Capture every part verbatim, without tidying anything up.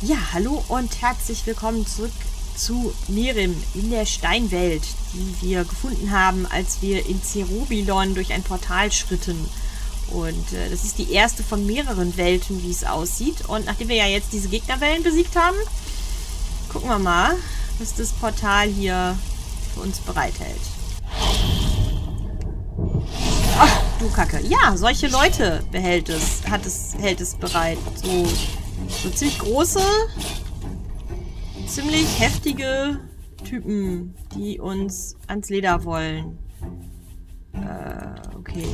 Ja, hallo und herzlich willkommen zurück zu Mirim in der Steinwelt, die wir gefunden haben, als wir in Cerubilon durch ein Portal schritten. Und äh, das ist die erste von mehreren Welten, wie es aussieht. Und nachdem wir ja jetzt diese Gegnerwellen besiegt haben, gucken wir mal, was das Portal hier für uns bereithält. Ach, du Kacke. Ja, solche Leute behält es, hat es, hält es bereit. So, so ziemlich große, ziemlich heftige Typen, die uns ans Leder wollen. Äh, okay.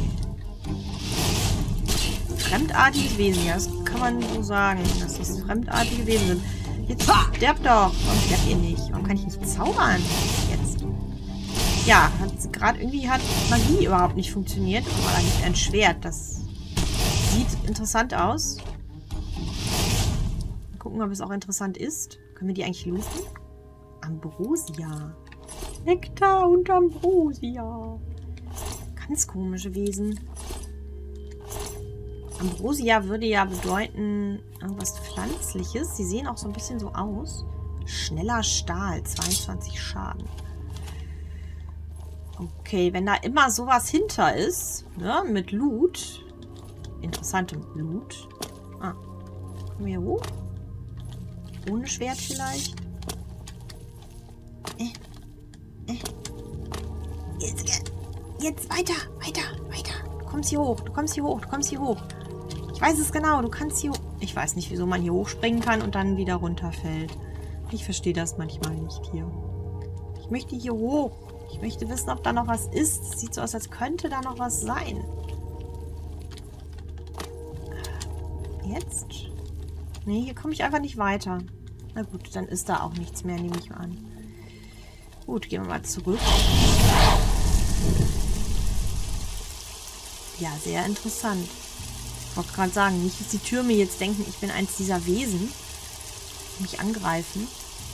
Fremdartiges Wesen, ja, das kann man so sagen, dass das fremdartige Wesen sind. Jetzt sterbt doch. Warum sterbt ihr nicht? Warum kann ich nicht zaubern? Jetzt. Ja, gerade irgendwie hat Magie überhaupt nicht funktioniert. Aber da liegt ein Schwert. Das sieht interessant aus. Mal gucken, ob es auch interessant ist. Können wir die eigentlich looten? Ambrosia. Nektar und Ambrosia. Ganz komische Wesen. Ambrosia würde ja bedeuten, irgendwas Pflanzliches. Sie sehen auch so ein bisschen so aus. Schneller Stahl, zweiundzwanzig Schaden. Okay, wenn da immer sowas hinter ist, ne, mit Loot. Interessantem Loot. Ah, kommen wir hier hoch? Ohne Schwert vielleicht? Äh, äh. Jetzt, jetzt weiter, weiter, weiter. Du kommst hier hoch, du kommst hier hoch, du kommst hier hoch. Ich weiß es genau, du kannst hier... Ich weiß nicht, wieso man hier hochspringen kann und dann wieder runterfällt. Ich verstehe das manchmal nicht hier. Ich möchte hier hoch. Ich möchte wissen, ob da noch was ist. Es sieht so aus, als könnte da noch was sein. Jetzt? Nee, hier komme ich einfach nicht weiter. Na gut, dann ist da auch nichts mehr, nehme ich mal an. Gut, gehen wir mal zurück. Ja, sehr interessant. Ich wollte gerade sagen, nicht, dass die Türme jetzt denken, ich bin eins dieser Wesen, die mich angreifen.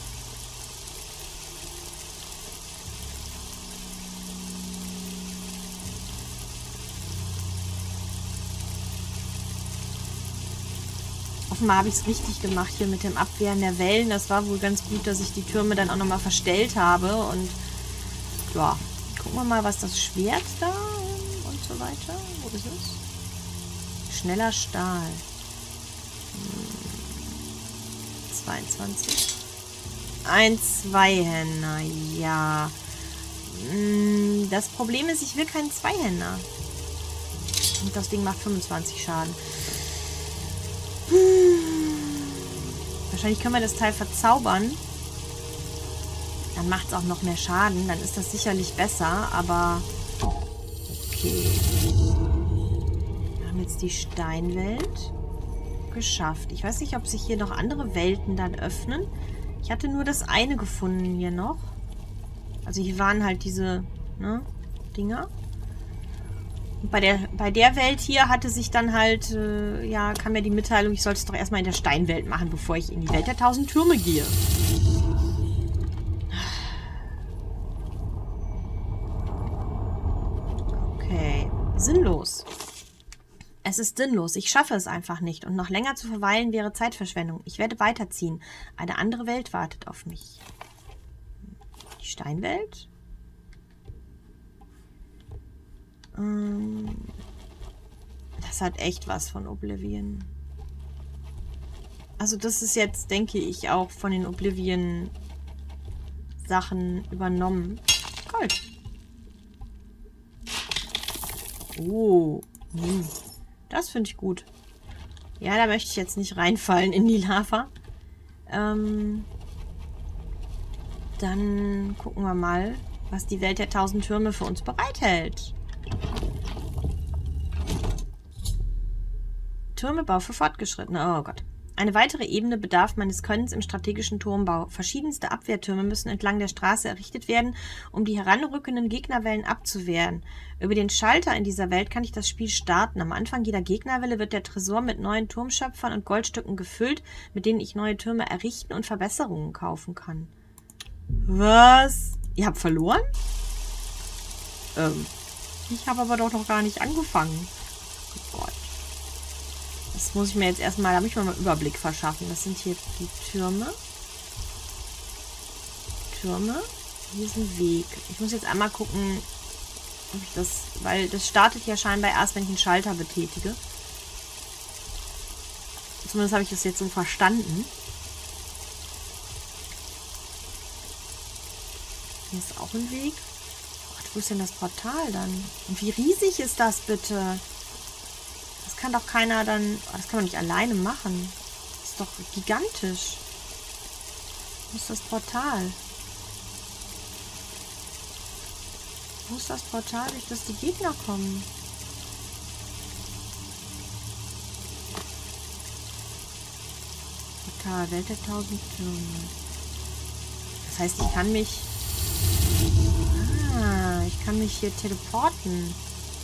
Offenbar habe ich es richtig gemacht hier mit dem Abwehren der Wellen. Das war wohl ganz gut, dass ich die Türme dann auch nochmal verstellt habe. Und ja, gucken wir mal, was das Schwert da und so weiter. Wo ist es? Schneller Stahl. Hm. zweiundzwanzig. Ein Zweihänder. Ja. Hm. Das Problem ist, ich will keinen Zweihänder. Und das Ding macht fünfundzwanzig Schaden. Hm. Wahrscheinlich können wir das Teil verzaubern. Dann macht es auch noch mehr Schaden. Dann ist das sicherlich besser, aber... Okay. Wir haben jetzt die Steinwelt geschafft. Ich weiß nicht, ob sich hier noch andere Welten dann öffnen. Ich hatte nur das eine gefunden hier noch. Also hier waren halt diese, ne, Dinger. Und bei der, bei der Welt hier hatte sich dann halt, äh, ja, kam mir die Mitteilung, ich sollte es doch erstmal in der Steinwelt machen, bevor ich in die Welt der tausend Türme gehe. Okay. Sinnlos. Es ist sinnlos. Ich schaffe es einfach nicht. Und noch länger zu verweilen wäre Zeitverschwendung. Ich werde weiterziehen. Eine andere Welt wartet auf mich. Die Steinwelt? Ähm, das hat echt was von Oblivion. Also das ist jetzt, denke ich, auch von den Oblivion-Sachen übernommen. Gold. Oh. Hm. Das finde ich gut. Ja, da möchte ich jetzt nicht reinfallen in die Lava. Ähm, dann gucken wir mal, was die Welt der tausend Türme für uns bereithält. Türmebau für Fortgeschrittene. Oh Gott. Eine weitere Ebene bedarf meines Könnens im strategischen Turmbau. Verschiedenste Abwehrtürme müssen entlang der Straße errichtet werden, um die heranrückenden Gegnerwellen abzuwehren. Über den Schalter in dieser Welt kann ich das Spiel starten. Am Anfang jeder Gegnerwelle wird der Tresor mit neuen Turmschöpfern und Goldstücken gefüllt, mit denen ich neue Türme errichten und Verbesserungen kaufen kann. Was? Ihr habt verloren? Ähm, ich habe aber doch noch gar nicht angefangen. Oh Gott. Das muss ich mir jetzt erstmal, da muss ich mal einen Überblick verschaffen. Das sind hier die Türme. Türme. Hier ist ein Weg. Ich muss jetzt einmal gucken, ob ich das, weil das startet ja scheinbar erst, wenn ich einen Schalter betätige. Zumindest habe ich das jetzt so verstanden. Hier ist auch ein Weg. Gott, wo ist denn das Portal dann? Und wie riesig ist das bitte? Das kann doch keiner dann... Das kann man nicht alleine machen. Das ist doch gigantisch. Wo ist das Portal? Wo ist das Portal, durch das die Gegner kommen? Portal, Welt der tausend Türme. Das heißt, ich kann mich... Ah, ich kann mich hier teleporten.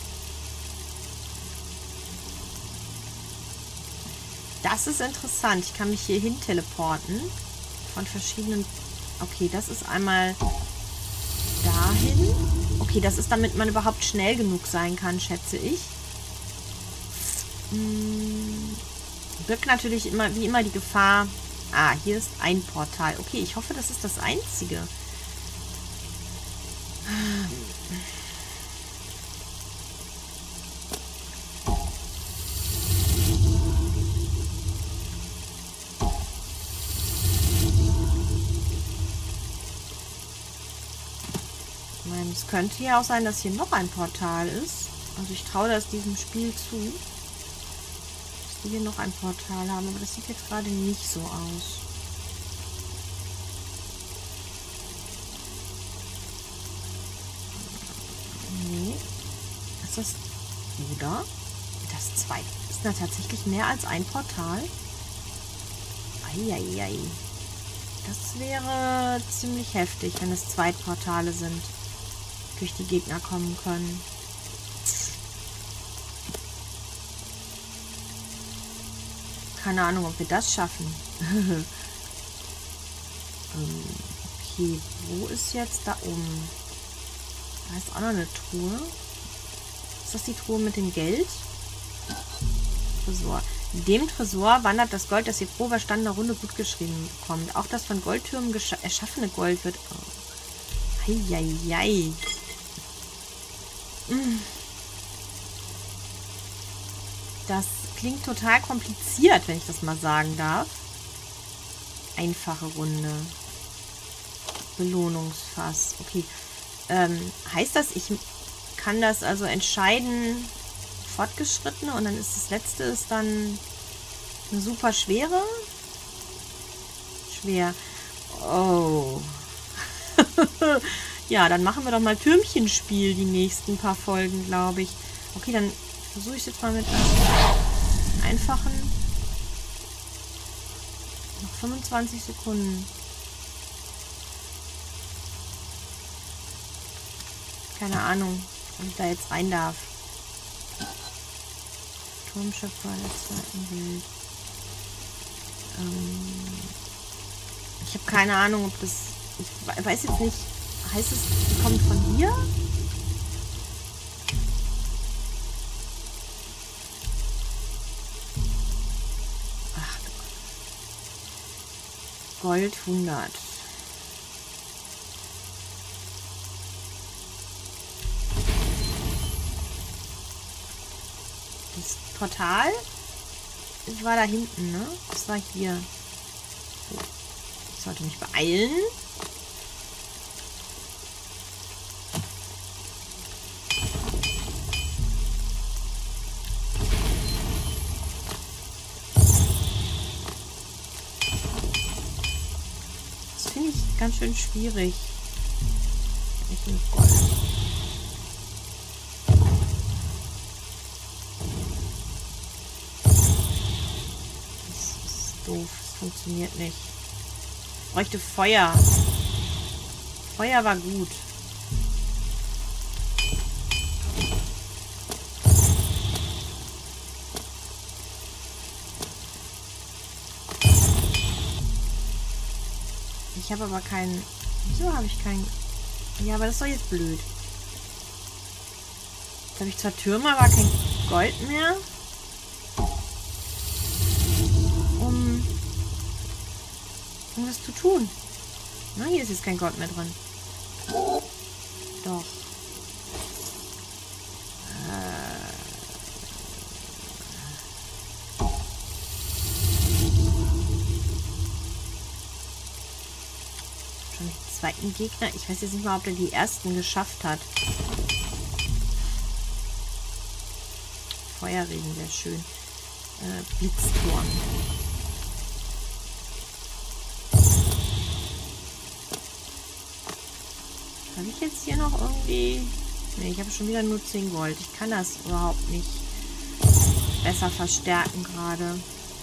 Das ist interessant. Ich kann mich hier hin teleporten. Von verschiedenen... Okay, das ist einmal dahin. Okay, das ist, damit man überhaupt schnell genug sein kann, schätze ich. Hm, birgt natürlich immer, wie immer die Gefahr... Ah, hier ist ein Portal. Okay, ich hoffe, das ist das einzige. Es könnte ja auch sein, dass hier noch ein Portal ist. Also ich traue das diesem Spiel zu, dass wir hier noch ein Portal haben. Aber das sieht jetzt gerade nicht so aus. Nee. Ist das... Oder? Das zweite. Ist da tatsächlich mehr als ein Portal? Eieiei. Das wäre ziemlich heftig, wenn es zwei Portale sind, durch die Gegner kommen können. Keine Ahnung, ob wir das schaffen. ähm, okay, wo ist jetzt da oben? Da ist auch noch eine Truhe. Ist das die Truhe mit dem Geld? Tresor. In dem Tresor wandert das Gold, das ihr pro überstandener Runde gut geschrieben bekommt. Auch das von Goldtürmen erschaffene Gold wird... Oh. Eieiei. Das klingt total kompliziert, wenn ich das mal sagen darf. Einfache Runde. Belohnungsfass. Okay. Ähm, heißt das, ich kann das also entscheiden, fortgeschrittene, und dann ist das letzte ist dann eine super schwere? Schwer. Oh. Ja, dann machen wir doch mal Türmchenspiel die nächsten paar Folgen, glaube ich. Okay, dann versuche ich es jetzt mal mit einem einfachen. Noch fünfundzwanzig Sekunden. Keine Ahnung, ob ich da jetzt rein darf. Turmschöpfer der zweiten Welt. Ähm ich habe keine Ahnung, ob das... Ich weiß jetzt nicht... Heißt es, die kommt von hier? Ach du Gott. Gold hundert. Das Portal? Ich war da hinten, ne? Das war hier. So. Ich sollte mich beeilen. Ganz schön schwierig. Ich bin voll. Das ist doof. Das funktioniert nicht. Ich bräuchte Feuer. Feuer war gut. Ich habe aber keinen... Wieso habe ich keinen... Ja, aber das ist doch jetzt blöd. Jetzt habe ich zwar Türme, aber kein Gold mehr. irgendwas zu tun. Na, hier ist jetzt kein Gold mehr drin. Doch. Schon den zweiten Gegner. Ich weiß jetzt nicht mal, ob er die ersten geschafft hat. Feuerregen wäre schön. Äh, Blitzturm. Habe ich jetzt hier noch irgendwie... Ne, ich habe schon wieder nur zehn Gold. Ich kann das überhaupt nicht besser verstärken gerade.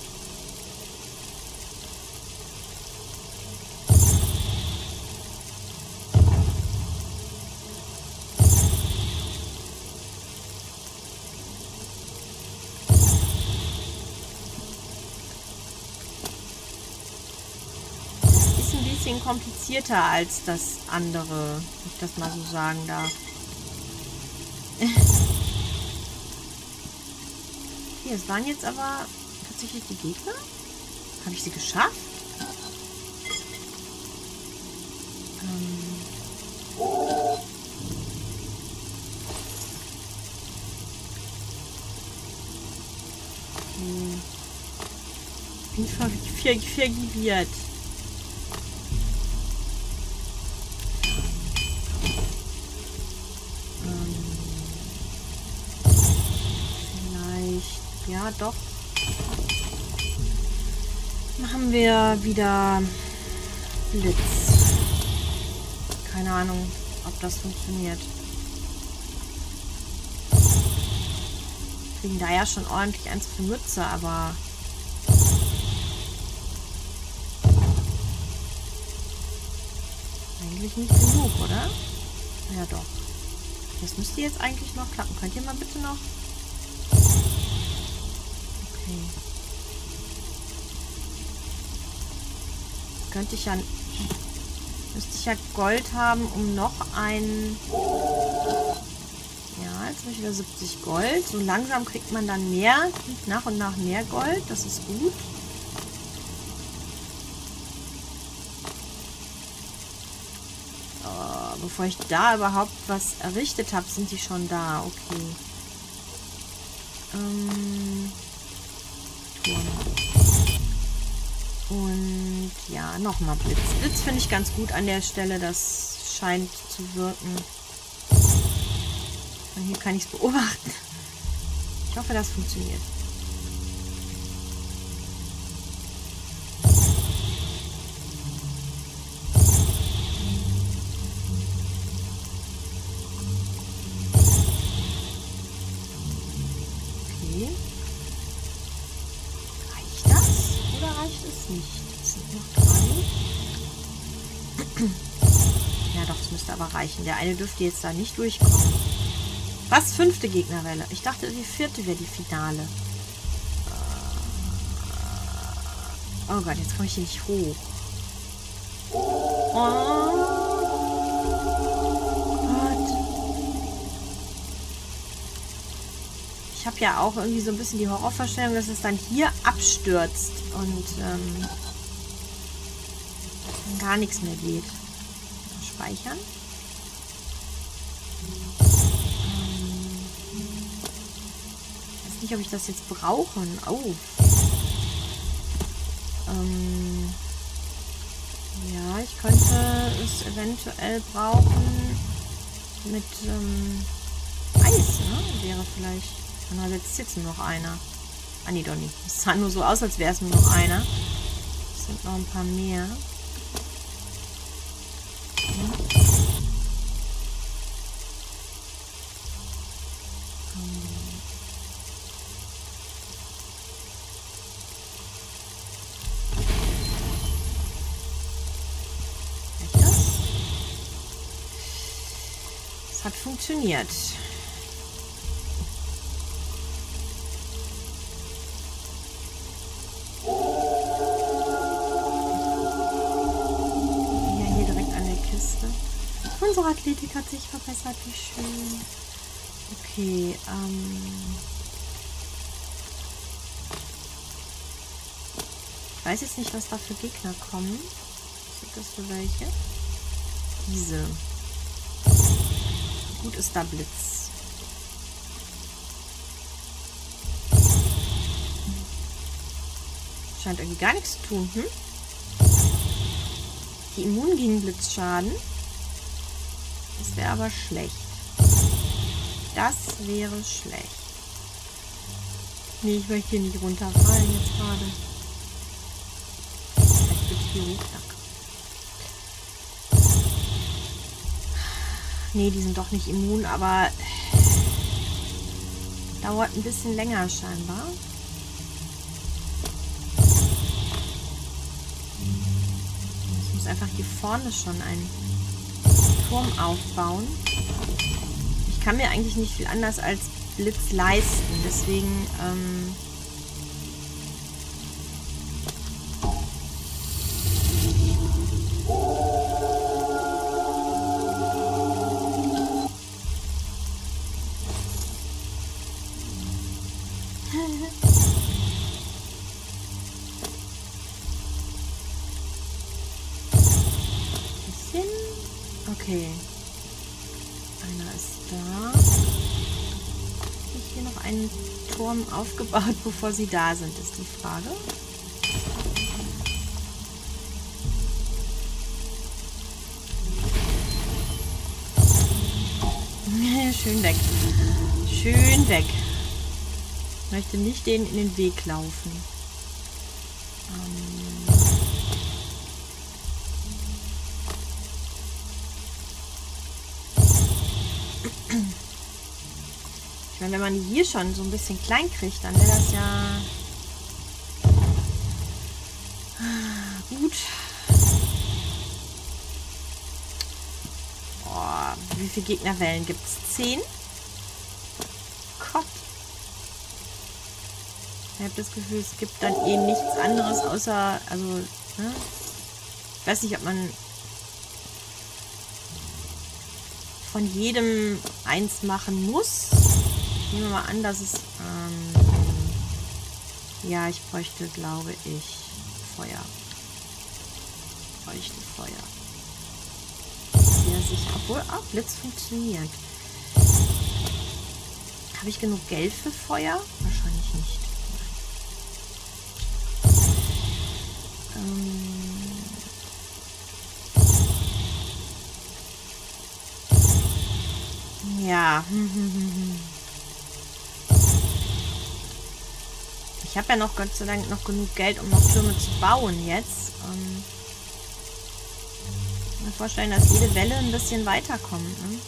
Komplizierter als das andere, wenn ich das mal so sagen darf. Okay, es waren jetzt aber tatsächlich die Gegner? Habe ich sie geschafft? Ähm okay. Bin ver ver vergiviert. Ja, doch. Machen wir wieder Blitz. Keine Ahnung, ob das funktioniert. Kriegen da ja schon ordentlich eins für Mütze, aber... eigentlich nicht genug, oder? Ja, doch. Das müsste jetzt eigentlich noch klappen. Könnt ihr mal bitte noch... Könnte ich ja... Müsste ich ja Gold haben, um noch ein... Ja, jetzt habe ich wieder siebzig Gold. So langsam kriegt man dann mehr, nach und nach mehr Gold. Das ist gut. Oh, bevor ich da überhaupt was errichtet habe, sind die schon da. Okay. Ähm... Und ja, nochmal Blitz. Blitz finde ich ganz gut an der Stelle. Das scheint zu wirken. Und hier kann ich es beobachten. Ich hoffe, das funktioniert. Okay. Reicht es nicht. Es sind noch drei. Ja, doch, es müsste aber reichen. Der eine dürfte jetzt da nicht durchkommen. Was? Fünfte Gegnerwelle. Ich dachte, die vierte wäre die Finale. Oh Gott, jetzt komme ich hier nicht hoch. Oh Gott. Ich habe ja auch irgendwie so ein bisschen die Horrorvorstellung, dass es dann hier abstürzt und ähm, dann gar nichts mehr geht. Speichern. Ähm, ich weiß nicht, ob ich das jetzt brauche. Oh. Ähm, ja, ich könnte es eventuell brauchen mit ähm, Eis, ne? Wäre vielleicht... Na, jetzt ist jetzt nur noch einer. Ah, nee, doch nicht. Es sah nur so aus, als wäre es nur noch einer. Es sind noch ein paar mehr. Hm. Reicht das? Es hat funktioniert. Unsere Athletik hat sich verbessert, wie schön. Okay, ähm... ich weiß jetzt nicht, was da für Gegner kommen. sind das für welche? Diese. Gut ist da Blitz. Scheint irgendwie gar nichts zu tun, hm? Die immun gegen Blitzschaden. Das wäre aber schlecht. Das wäre schlecht. Nee, ich möchte hier nicht runterfallen jetzt gerade. Vielleicht wird hier hoch. Nee, die sind doch nicht immun, aber dauert ein bisschen länger scheinbar. Ich muss einfach hier vorne schon einen Turm aufbauen. Ich kann mir eigentlich nicht viel anders als Blitz leisten, deswegen ähm bisschen. Okay. Einer ist da. Habe ich hier noch einen Turm aufgebaut, bevor sie da sind, ist die Frage. Schön weg. Schön weg. Ich möchte nicht denen in den Weg laufen. Ähm ich meine, wenn man die hier schon so ein bisschen klein kriegt, dann wäre das ja gut. Boah, wie viele Gegnerwellen gibt es? Zehn? Gott. Ich habe das Gefühl, es gibt dann eh nichts anderes außer, also, ne? Ich weiß nicht, ob man von jedem eins machen muss. Nehmen wir mal an, dass es, ähm, ja, ich bräuchte, glaube ich, Feuer. Ich bräuchte Feuer. Sehr sicher, obwohl, ah, Blitz funktioniert. Habe ich genug Geld für Feuer? Wahrscheinlich nicht. Ja. Ich habe ja noch Gott sei Dank noch genug Geld, um noch Türme zu bauen jetzt. Ähm, ich kann mir vorstellen, dass jede Welle ein bisschen weiterkommt. Ne?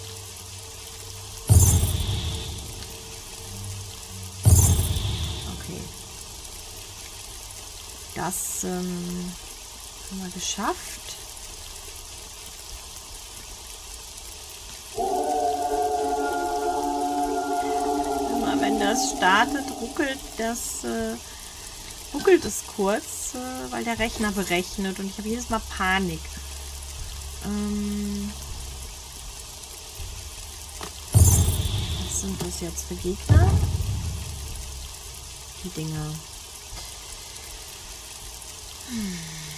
Okay. Das ähm, haben wir geschafft. Wenn das startet, ruckelt das, äh, ruckelt es kurz, äh, weil der Rechner berechnet und ich habe jedes Mal Panik. Ähm, was sind das jetzt für Gegner? Die Dinger. Hm.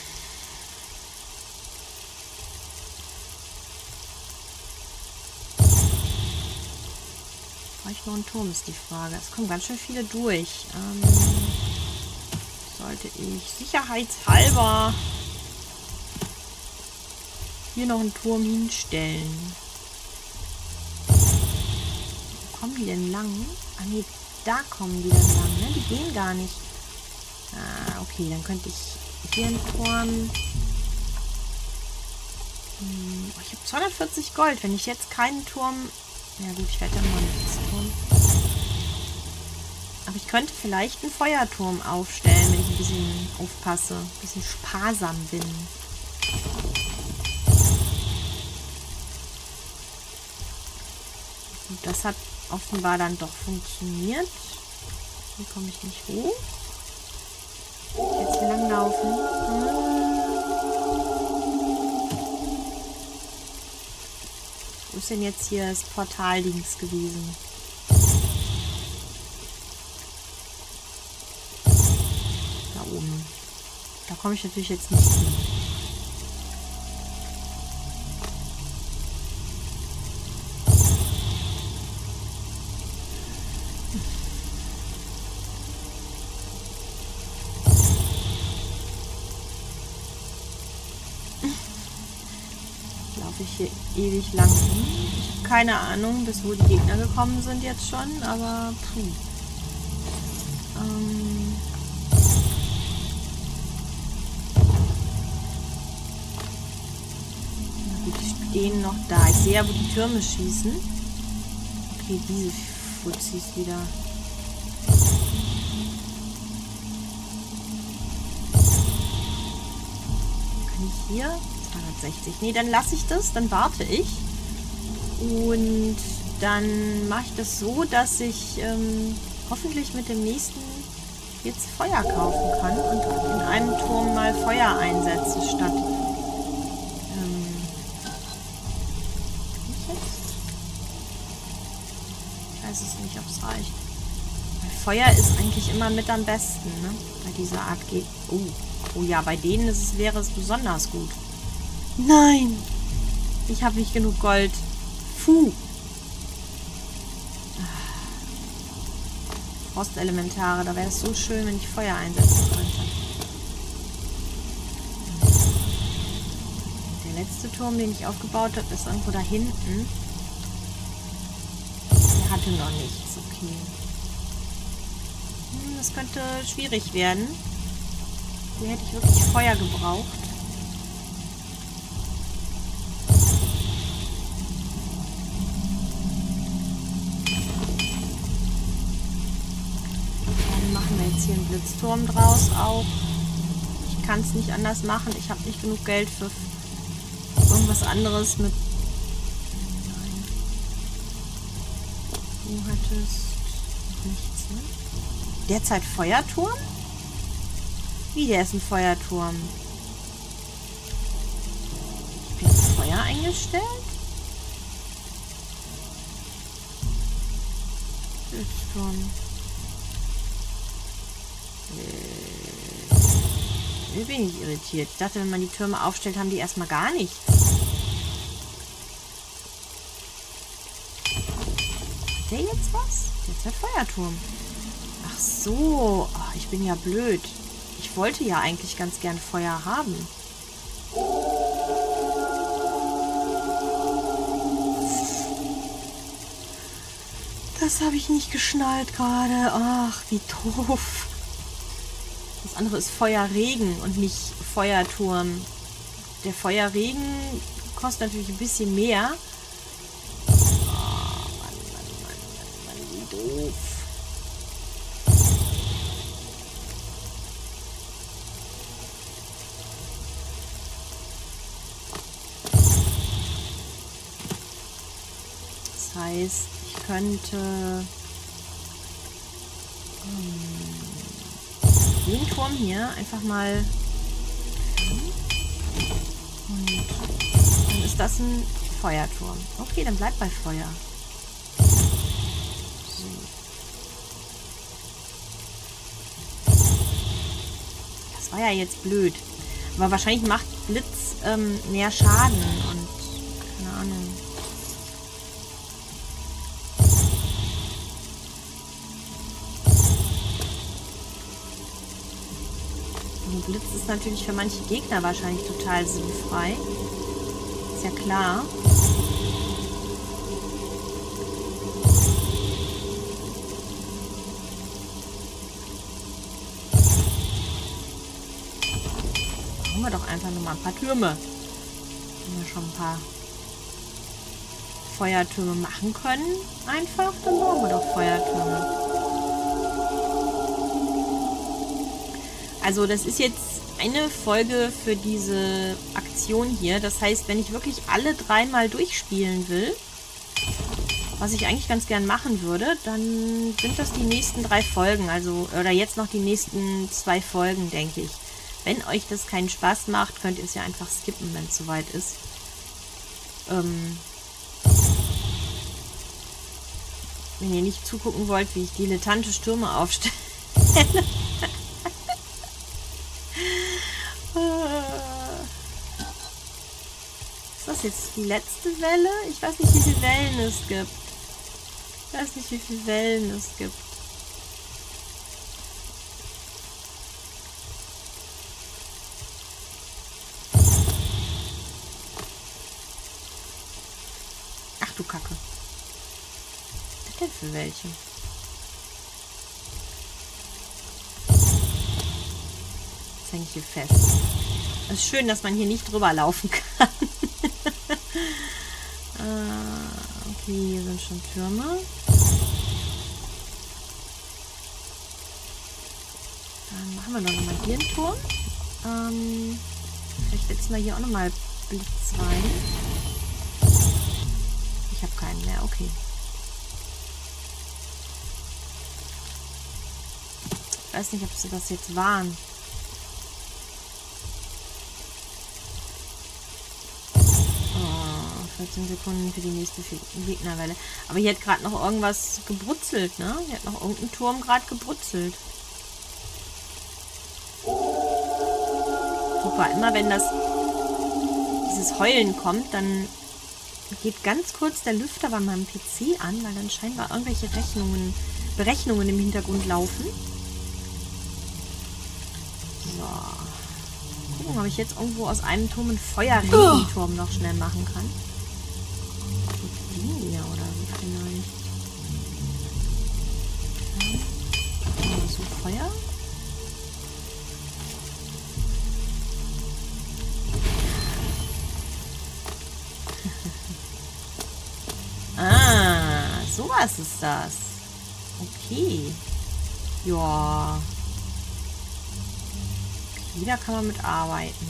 Brauche ich noch einen Turm, ist die Frage. Es kommen ganz schön viele durch. Ähm, sollte ich sicherheitshalber hier noch einen Turm hinstellen. Wo kommen die denn lang? Ah ne, da kommen die dann lang, ne? Die gehen gar nicht. Ah, okay, dann könnte ich hier einen Turm... Hm, ich habe zweihundertvierzig Gold. Wenn ich jetzt keinen Turm... Ja gut, ich werde dann mal nichts tun. Aber ich könnte vielleicht einen Feuerturm aufstellen, wenn ich ein bisschen aufpasse. Ein bisschen sparsam bin. Und das hat offenbar dann doch funktioniert. Hier komme ich nicht hoch. Jetzt hier lang laufen. Hm. Wo ist denn jetzt hier das Portal links gewesen? Da oben. Da komme ich natürlich jetzt nicht hin. laufe ich hier ewig lang hin. Ich habe keine Ahnung, bis wo die Gegner gekommen sind jetzt schon, aber puh. Ähm Na gut, die stehen noch da. Ich sehe ja, wo die Türme schießen. Okay, diese Fuzis wieder. Kann ich hier? zweihundertsechzig. Nee, dann lasse ich das, dann warte ich. Und dann mache ich das so, dass ich ähm, hoffentlich mit dem nächsten jetzt Feuer kaufen kann und in einem Turm mal Feuer einsetze, statt ähm, ich jetzt? Ich weiß es nicht, ob es reicht. Weil Feuer ist eigentlich immer mit am besten, ne? Bei dieser Art geht. Oh, oh ja, bei denen ist es, wäre es besonders gut. Nein! Ich habe nicht genug Gold. Puh. Frostelementare, da wäre es so schön, wenn ich Feuer einsetzen könnte. Der letzte Turm, den ich aufgebaut habe, ist irgendwo da hinten. Der hatte noch nichts, okay. Hm, das könnte schwierig werden. Hier hätte ich wirklich Feuer gebraucht. Hier einen Blitzturm draus auch. Ich kann es nicht anders machen. Ich habe nicht genug Geld für irgendwas anderes mit. Nein. Du hattest nichts, ne? Derzeit Feuerturm? Wie, der ist ein Feuerturm? Ich bin Feuer eingestellt? Blitzturm. Ich bin nicht irritiert. Ich dachte, wenn man die Türme aufstellt, haben die erstmal gar nichts. Hat der jetzt was? Jetzt hat Feuerturm. Ach so. Oh, ich bin ja blöd. Ich wollte ja eigentlich ganz gern Feuer haben. Das habe ich nicht geschnallt gerade. Ach, wie doof. Das andere ist Feuerregen und nicht Feuerturm. Der Feuerregen kostet natürlich ein bisschen mehr. Oh, Mann, Mann, Mann, Mann, Mann, wie doof. Das heißt, ich könnte den Turm hier einfach mal und dann ist das ein Feuerturm. Okay, dann bleibt bei Feuer. So. Das war ja jetzt blöd. Aber wahrscheinlich macht Blitz ähm, mehr Schaden und keine Ahnung. Blitz ist natürlich für manche Gegner wahrscheinlich total sinnfrei. Ist ja klar. Machen wir doch einfach nur mal ein paar Türme. Wenn wir schon ein paar Feuertürme machen können, einfach, dann brauchen wir doch Feuertürme. Also das ist jetzt eine Folge für diese Aktion hier. Das heißt, wenn ich wirklich alle dreimal durchspielen will, was ich eigentlich ganz gern machen würde, dann sind das die nächsten drei Folgen. Also, oder jetzt noch die nächsten zwei Folgen, denke ich. Wenn euch das keinen Spaß macht, könnt ihr es ja einfach skippen, wenn es soweit ist. Ähm, wenn ihr nicht zugucken wollt, wie ich dilettantisch Türme aufstelle. Ist das jetzt die letzte Welle? Ich weiß nicht, wie viele Wellen es gibt. Ich weiß nicht, wie viele Wellen es gibt. du Kacke. Was ist das denn für welche? Jetzt hänge ich hier fest. Es ist schön, dass man hier nicht drüber laufen kann. äh, okay, hier sind schon Türme. Dann machen wir noch mal hier einen Turm. Ähm, vielleicht setzen wir hier auch noch mal Blitz rein. Ich habe keinen mehr, okay. Ich weiß nicht, ob sie das jetzt waren. Oh, vierzehn Sekunden für die nächste Gegnerwelle. Aber hier hat gerade noch irgendwas gebrutzelt, ne? Hier hat noch irgendein Turm gerade gebrutzelt. Super, immer wenn das dieses Heulen kommt, dann geht ganz kurz der Lüfter bei meinem P C an, weil dann scheinbar irgendwelche Rechnungen, Berechnungen im Hintergrund laufen. So. Gucken, ob ich jetzt irgendwo aus einem Turm einen Feuerregenturm noch schnell machen kann. So die hier oder so vielleicht. Ja. So Feuer. Ah, sowas ist das. Okay. Ja. Okay, da kann man mit arbeiten.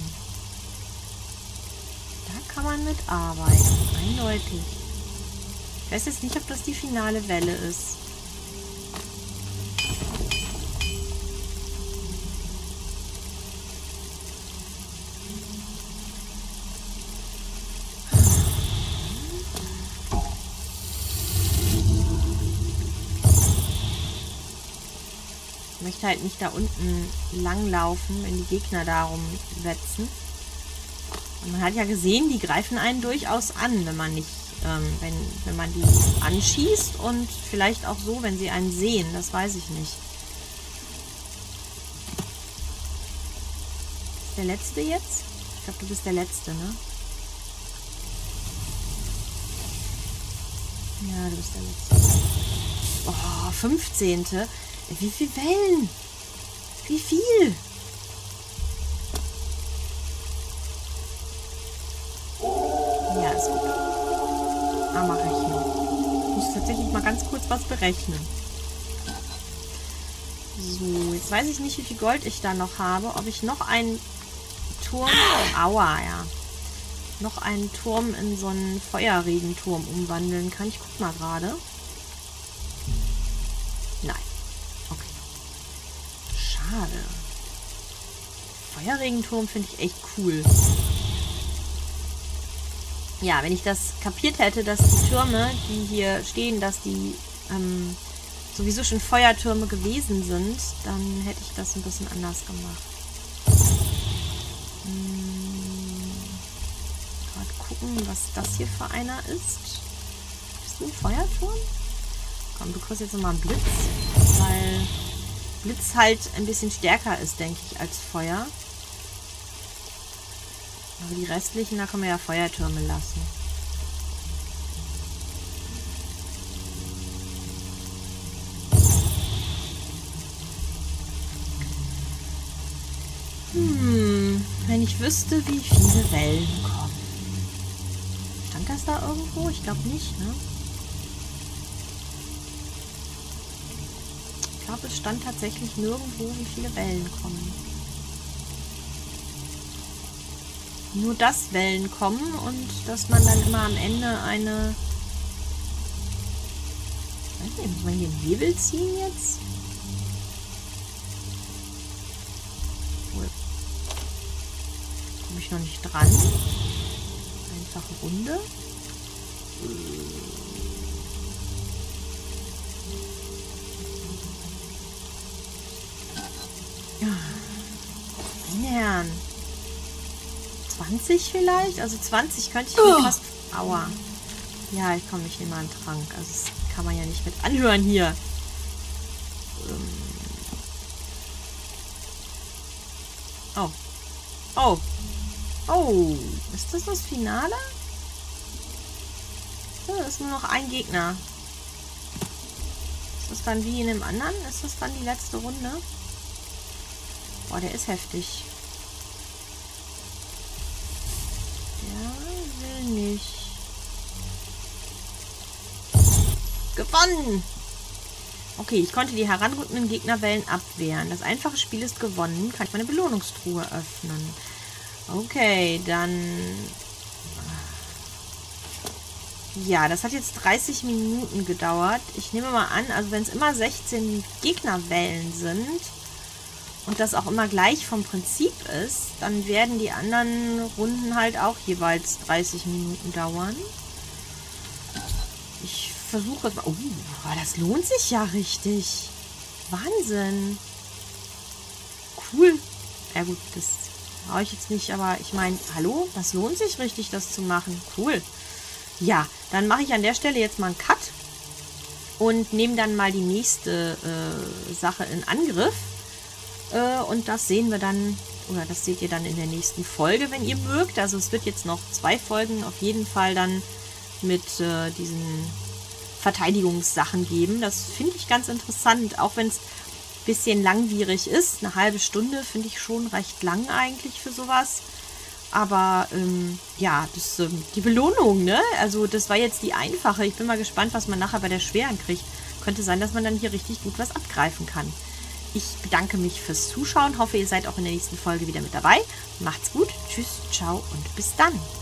Da kann man mit arbeiten. Eindeutig. Ich weiß jetzt nicht, ob das die finale Welle ist. Ich möchte halt nicht da unten langlaufen, wenn die Gegner darum wetzen. Und man hat ja gesehen, die greifen einen durchaus an, wenn man nicht, ähm, wenn, wenn man die anschießt und vielleicht auch so, wenn sie einen sehen. Das weiß ich nicht. Ist der letzte jetzt? Ich glaube, du bist der letzte, ne? Ja, du bist der letzte. Oh, fünfzehnte. Wie viele Wellen? Wie viel? Ja, ist gut. Ah, mache ich noch. Ich muss tatsächlich mal ganz kurz was berechnen. So, jetzt weiß ich nicht, wie viel Gold ich da noch habe. Ob ich noch einen Turm... Aua, ja. Noch einen Turm in so einen Feuerregenturm umwandeln kann. Ich guck mal gerade. Nein. Schade. Feuerregenturm finde ich echt cool. Ja, wenn ich das kapiert hätte, dass die Türme, die hier stehen, dass die ähm, sowieso schon Feuertürme gewesen sind, dann hätte ich das ein bisschen anders gemacht. Hm, gerade gucken, was das hier für einer ist. Ist das ein Feuerturm? Komm, du kriegst jetzt nochmal einen Blitz, weil Blitz halt ein bisschen stärker ist, denke ich, als Feuer. Aber die restlichen, da kann man ja Feuertürme lassen. Hm, wenn ich wüsste, wie viele Wellen kommen. Stand das da irgendwo? Ich glaube nicht, ne? Ich glaube, es stand tatsächlich nirgendwo, wie viele Wellen kommen. Nur, dass Wellen kommen und dass man dann immer am Ende eine... Ich weiß nicht, muss man hier einen Hebel ziehen jetzt? Wohl. Komme ich noch nicht dran. Einfache Runde. Herren. zwanzig vielleicht? Also zwanzig könnte ich mir oh. fast... Aua. Ja, ich komme nicht in meinen Trank. Also das kann man ja nicht mit anhören hier. Oh. Oh. Oh. Ist das das Finale? So, das ist nur noch ein Gegner. Ist das dann wie in dem anderen? Ist das dann die letzte Runde? Boah, der ist heftig. Der will nicht. Gewonnen! Okay, ich konnte die heranrückenden Gegnerwellen abwehren. Das einfache Spiel ist gewonnen. Kann ich meine Belohnungstruhe öffnen. Okay, dann... Ja, das hat jetzt dreißig Minuten gedauert. Ich nehme mal an, also wenn es immer sechzehn Gegnerwellen sind und das auch immer gleich vom Prinzip ist, dann werden die anderen Runden halt auch jeweils dreißig Minuten dauern. Ich versuche es mal. Oh, das lohnt sich ja richtig. Wahnsinn. Cool. Ja gut, das brauche ich jetzt nicht, aber ich meine, hallo, das lohnt sich richtig, das zu machen. Cool. Ja, dann mache ich an der Stelle jetzt mal einen Cut und nehme dann mal die nächste äh, Sache in Angriff. Äh, und das sehen wir dann, oder das seht ihr dann in der nächsten Folge, wenn ihr mögt. Also es wird jetzt noch zwei Folgen auf jeden Fall dann mit äh, diesen Verteidigungssachen geben. Das finde ich ganz interessant, auch wenn es ein bisschen langwierig ist. Eine halbe Stunde finde ich schon recht lang eigentlich für sowas. Aber, ähm, ja, das, ähm, die Belohnung, ne? Also, das war jetzt die einfache. Ich bin mal gespannt, was man nachher bei der schweren kriegt. Könnte sein, dass man dann hier richtig gut was abgreifen kann. Ich bedanke mich fürs Zuschauen. Hoffe, ihr seid auch in der nächsten Folge wieder mit dabei. Macht's gut. Tschüss, ciao und bis dann.